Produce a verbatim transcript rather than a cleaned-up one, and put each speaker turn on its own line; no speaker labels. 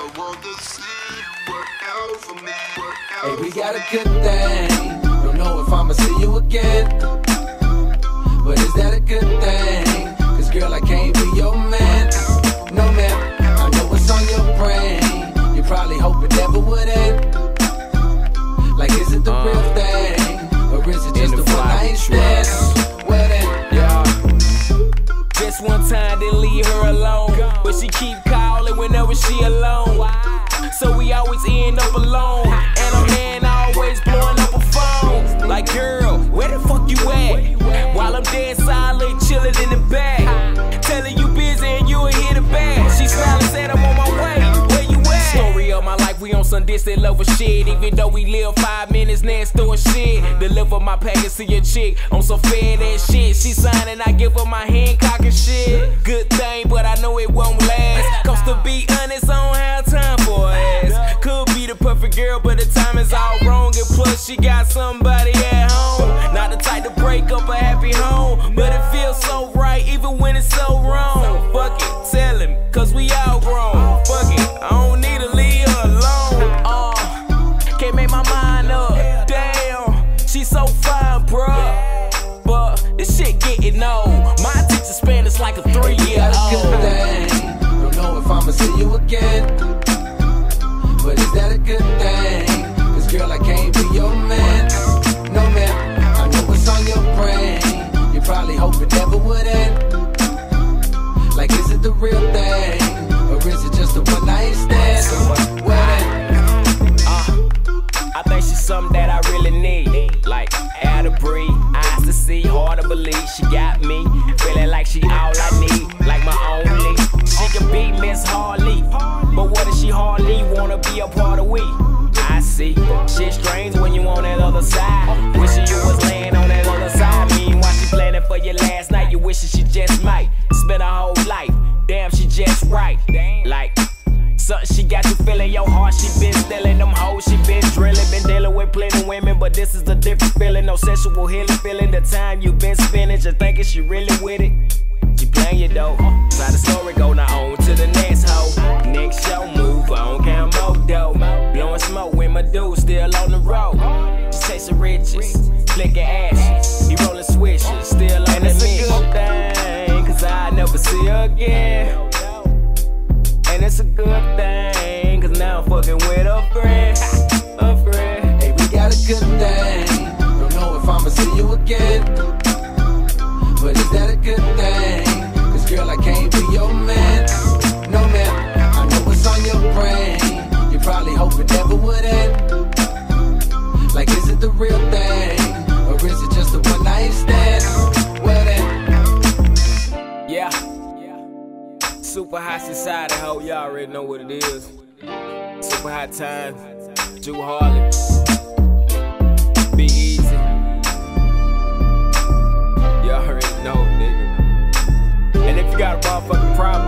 want to see you work out for me. Work out
Hey, we
for
got
me.
a good thing. Don't know if I'ma see you again, but is that a good thing? Cause girl, I can't be your man. No man, I know what's on your brain. You probably hope it never would end. Like, is it the uh, real thing? Or is it just a one night stand? Well then,
yeah. Just one time, then leave her alone. But she keep calling whenever she alone. So we always end up alone. And a man always blowing up a phone. Like, girl, where the fuck you at? While I'm dead silent, chilling in the back. Telling you busy and you ain't hit the bag. She smiled and said I'm on my way. Where you at? Story of my life, we on some distant level shit. Even though we live five minutes next door shit. Deliver my package to your chick on some fed ass shit. She signing, I give her my Hancock and shit. Good thing, but I know it won't last. Cause to be honest, I don't have time for her ass. Could be the perfect girl, but the time is all wrong. And plus, she got somebody at home. Not the type to break up a happy home, but it feels so right even when it's so wrong. Fuck it, tell him, cause we all grown. Fuck it, I don't need to leave her alone. Uh, can't make my mind up. Damn, she's so fine, bruh. But this shit getting old. My attention span is like a three year
got a good
old.
thing. Don't know if I'ma see you again, but is that a good thing? Cause girl, I can't be your man. No man, I know what's on your brain. You probably hope it never would end. Like, is it the real thing? Or is it just a one night stand? Well then,
uh, I think she's something that I really need. Like, air to breathe, eyes to see, hard to believe. She got me, feeling like she all I need. Like my only. She can be Miss Harley, but what if she hardly wanna be a part of we? I see, shit strange when you on that other side. Wishing you was laying on that other side. Meanwhile, she planning for you last night. You wishing she just might spend her whole life. Damn, she just right. Like, something she got you feeling your heart. She been stealing them hoes. She been drilling, been dealing with plenty women, but this is a different feeling. No sexual healing, feeling the time you been spending. Just thinking she really with it. She playing you though. Try the story go now on to the next hoe. Next show, move on, count more dough. Blowing smoke with my dude still on the road. Just chasing riches, flicking ashes. He rolling switches, still on the mix. And it's a good thing, cause I never see her again. And it's a good thing, cause now I'm fucking with a friend. A friend.
hey, we got a good thing. Don't know if I'ma see you again, but is that a good thing? Cause girl, I can't be your man. No man, I know what's on your brain. You probably hope it never would end. Like, is it the real thing? Or is it just a one night stand? Well then,
Yeah. Super high society, ho, y'all already know what it is. Super high time, Drew Harley. Be easy. Y'all already know, nigga. And if you got a motherfucking problem,